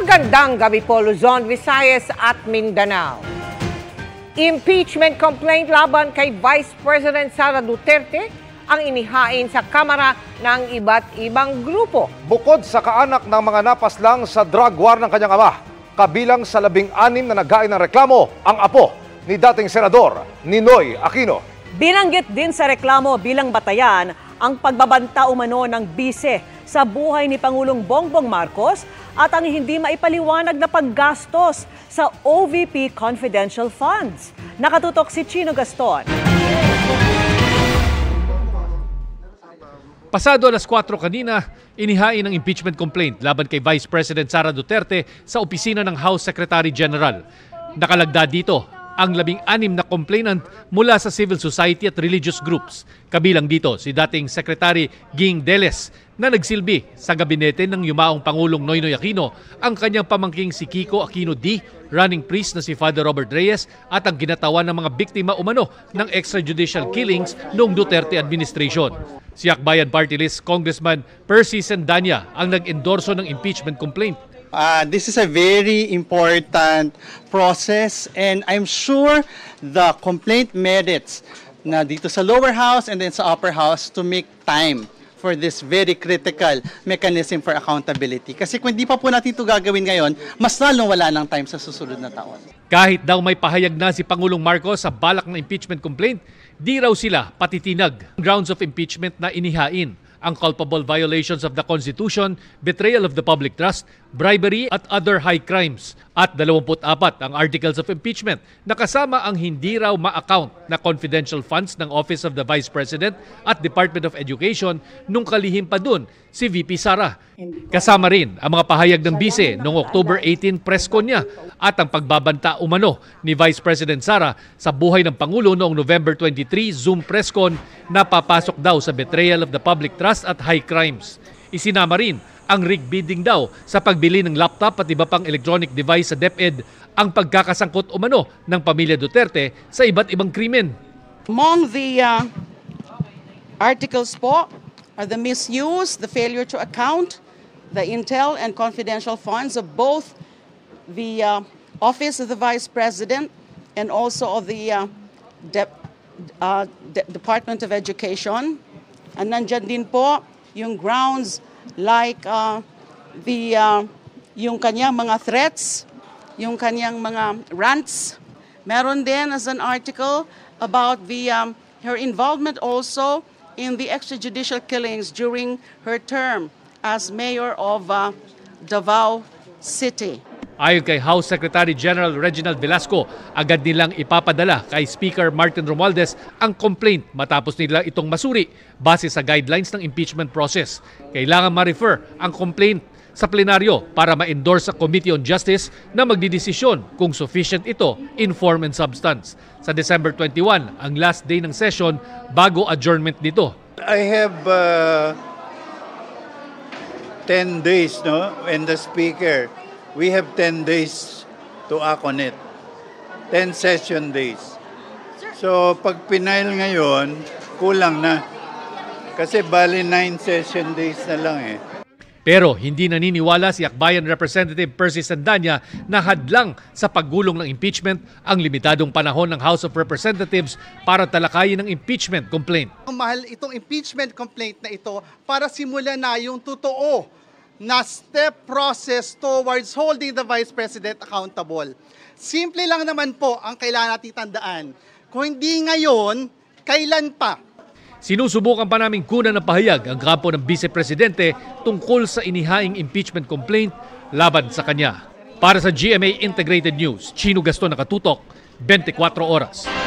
Magandang gabi po Luzon, Visayas at Mindanao. Impeachment complaint laban kay Vice President Sara Duterte ang inihain sa Kamara ng iba't ibang grupo. Bukod sa kaanak ng mga napaslang sa drug war ng kanyang ama, kabilang sa 16 na naghain ng reklamo ang apo ni dating Senador Ninoy Aquino. Binanggit din sa reklamo bilang batayan ang pagbabanta umano ng bise sa buhay ni Pangulong Bongbong Marcos at ang hindi maipaliwanag na paggastos sa OVP confidential funds. Nakatutok si Chino Gaston. Pasado alas 4 kanina, inihain ang impeachment complaint laban kay Vice President Sara Duterte sa opisina ng House Secretary General. Nakalagda dito ang 16 na complainant mula sa civil society at religious groups. Kabilang dito si dating Secretary Ging Deles na nagsilbi sa gabinete ng yumaong Pangulong Noynoy Aquino, ang kanyang pamangking si Kiko Aquino D, running priest na si Father Robert Reyes at ang ginatawan ng mga biktima umano ng extrajudicial killings noong Duterte administration. Si Akbayan Party List Congressman Percy Sendanya ang nag-endorso ng impeachment complaint. This is a very important process and I'm sure the complaint merits na dito sa lower house and then sa upper house to make time for this very critical mechanism for accountability. Kasi kung di pa po natin ito gagawin ngayon, mas lalong wala ng time sa susunod na taon. Kahit daw may pahayag na si Pangulong Marcos sa balak ng impeachment complaint, di raw sila patitinag grounds of impeachment na inihain. Ang culpable violations of the Constitution, betrayal of the public trust, bribery at other high crimes. At 24 ang articles of impeachment na kasama ang hindi raw ma-account na confidential funds ng Office of the Vice President at Department of Education nung kalihim pa dun si VP Sara. Kasama rin ang mga pahayag ng bise noong October 18 press con niya at ang pagbabanta umano ni Vice President Sara sa buhay ng Pangulo noong November 23 Zoom press con na papasok daw sa betrayal of the public trust at high crimes. Isinama rin ang rig bidding daw sa pagbili ng laptop at iba pang electronic device sa DepEd ang pagkakasangkot umano ng pamilya Duterte sa iba't ibang krimen. Among the articles po are the misuse, the failure to account, the intel and confidential funds of both the Office of the Vice President and also of the Department of Education. And nandyan din po yung grounds like yung kanyang mga threats, yung kanyang mga rants. Meron din as an article about her involvement also in the extrajudicial killings during her term as mayor of Davao City. Ayon kay House Secretary General Reginald Velasco, agad nilang ipapadala kay Speaker Martin Romualdez ang complaint matapos nila itong masuri base sa guidelines ng impeachment process. Kailangan ma-refer ang complaint sa plenaryo para ma-endorse sa Committee on Justice na magdidesisyon kung sufficient ito in form and substance. Sa December 21, ang last day ng session bago adjournment nito. I have 10 days, no? And the Speaker, we have 10 days to act on it. 10 session days. So, pag pinail ngayon, kulang na. Kasi bali 9 session days na lang eh. Pero hindi naniniwala si Akbayan Representative Percy Sendanya na hadlang sa paggulong ng impeachment ang limitadong panahon ng House of Representatives para talakayin ang impeachment complaint. Mahal itong impeachment complaint na ito para simulan na yung totoo na step process towards holding the Vice President accountable. Simple lang naman po ang kailangan natin tandaan. Kung hindi ngayon, kailan pa? Sinusubukan pa naming kunan ng pahayag ang kampo ng Vice Presidente tungkol sa inihaing impeachment complaint laban sa kanya. Para sa GMA Integrated News, Chino Gaston, nakatutok, 24 oras.